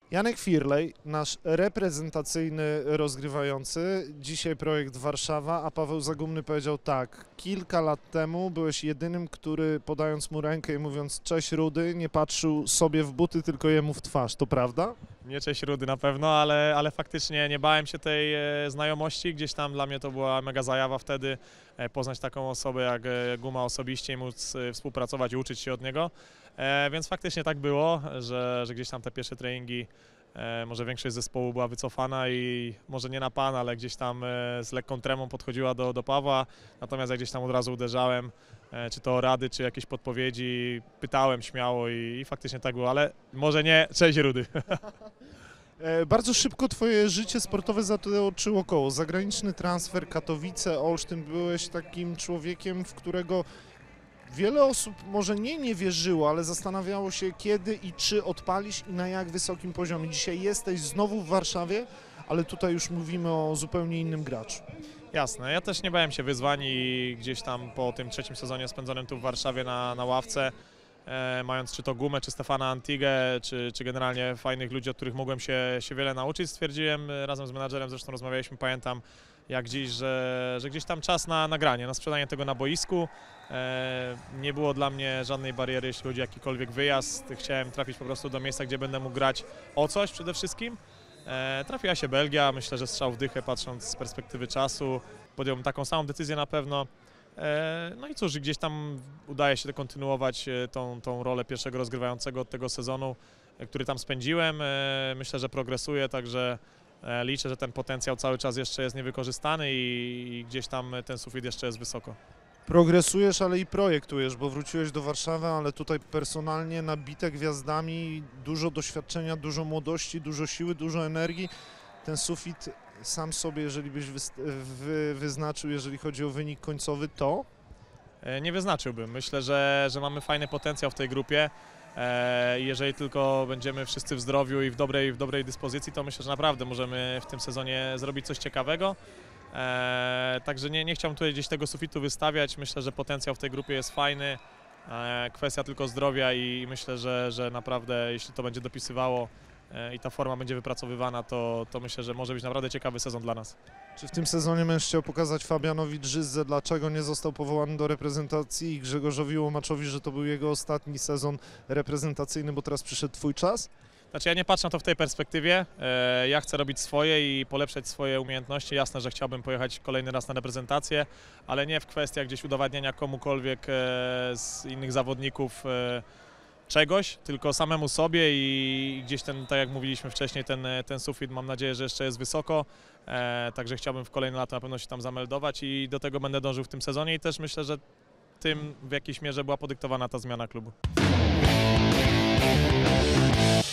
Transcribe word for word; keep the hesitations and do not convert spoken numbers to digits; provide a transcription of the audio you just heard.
Janek Firlej, nasz reprezentacyjny rozgrywający, dzisiaj projekt Warszawa, a Paweł Zagumny powiedział tak: kilka lat temu byłeś jedynym, który podając mu rękę i mówiąc cześć Rudy, nie patrzył sobie w buty, tylko jemu w twarz, to prawda? Nie cześć Rudy na pewno, ale, ale faktycznie nie bałem się tej e, znajomości, gdzieś tam dla mnie to była mega zajawa wtedy, e, poznać taką osobę jak e, Guma osobiście i móc e, współpracować i uczyć się od niego, e, więc faktycznie tak było, że, że gdzieś tam te pierwsze treningi, e, może większość zespołu była wycofana i może nie na pan, ale gdzieś tam e, z lekką tremą podchodziła do, do Pawła, natomiast jak gdzieś tam od razu uderzałem, e, czy to o rady, czy jakieś podpowiedzi, pytałem śmiało i, i faktycznie tak było, ale może nie cześć Rudy. E, Bardzo szybko twoje życie sportowe zatoczyło koło. Zagraniczny transfer, Katowice, Olsztyn. Byłeś takim człowiekiem, w którego wiele osób może nie nie wierzyło, ale zastanawiało się kiedy i czy odpalisz i na jak wysokim poziomie. Dzisiaj jesteś znowu w Warszawie, ale tutaj już mówimy o zupełnie innym graczu. Jasne, ja też nie bałem się wyzwań i gdzieś tam po tym trzecim sezonie spędzonym tu w Warszawie na, na ławce, e, mając czy to Gumę, czy Stefana Antigę, czy, czy generalnie fajnych ludzi, od których mogłem się, się wiele nauczyć, stwierdziłem e, razem z menadżerem, zresztą rozmawialiśmy, pamiętam jak dziś, że, że gdzieś tam czas na nagranie, na sprzedanie tego na boisku. E, nie było dla mnie żadnej bariery, jeśli chodzi o jakikolwiek wyjazd. Chciałem trafić po prostu do miejsca, gdzie będę mógł grać o coś przede wszystkim. E, trafiła się Belgia, myślę, że strzał w dychę, patrząc z perspektywy czasu. Podjąłem taką samą decyzję na pewno. E, no i cóż, gdzieś tam udaje się kontynuować e, tą, tą rolę pierwszego rozgrywającego od tego sezonu, e, który tam spędziłem. E, myślę, że progresuję, także e, liczę, że ten potencjał cały czas jeszcze jest niewykorzystany i, i gdzieś tam ten sufit jeszcze jest wysoko. Progresujesz, ale i projektujesz, bo wróciłeś do Warszawy, ale tutaj personalnie nabite gwiazdami, dużo doświadczenia, dużo młodości, dużo siły, dużo energii. Ten sufit sam sobie, jeżeli byś wy wyznaczył, jeżeli chodzi o wynik końcowy, to? E, nie wyznaczyłbym. Myślę, że, że mamy fajny potencjał w tej grupie. E, jeżeli tylko będziemy wszyscy w zdrowiu i w dobrej, w dobrej dyspozycji, to myślę, że naprawdę możemy w tym sezonie zrobić coś ciekawego. E, także nie, nie chciałbym tutaj gdzieś tego sufitu wystawiać. Myślę, że potencjał w tej grupie jest fajny. E, kwestia tylko zdrowia i myślę, że, że naprawdę jeśli to będzie dopisywało e, i ta forma będzie wypracowywana, to, to myślę, że może być naprawdę ciekawy sezon dla nas. Czy w tym sezonie będziesz chciał pokazać Fabianowi Drzyzdze, dlaczego nie został powołany do reprezentacji i Grzegorzowi Łomaczowi, że to był jego ostatni sezon reprezentacyjny, bo teraz przyszedł twój czas? Znaczy ja nie patrzę na to w tej perspektywie, e, ja chcę robić swoje i polepszać swoje umiejętności. Jasne, że chciałbym pojechać kolejny raz na reprezentację, ale nie w kwestiach gdzieś udowadniania komukolwiek e, z innych zawodników e, czegoś, tylko samemu sobie i gdzieś ten, tak jak mówiliśmy wcześniej, ten, ten sufit mam nadzieję, że jeszcze jest wysoko, e, także chciałbym w kolejne lata na pewno się tam zameldować i do tego będę dążył w tym sezonie i też myślę, że tym w jakiejś mierze była podyktowana ta zmiana klubu.